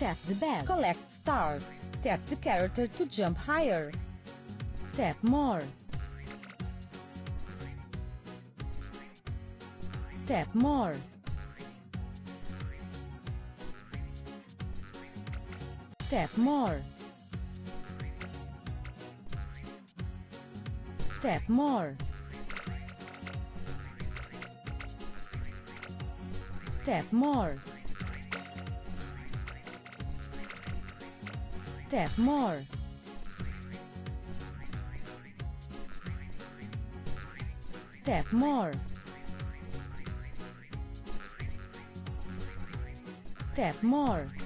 Tap the bag. Collect stars. Tap the character to jump higher. Tap more. Tap more. Tap more. Tap more. Tap more. Tap more. Tap more. Tap more.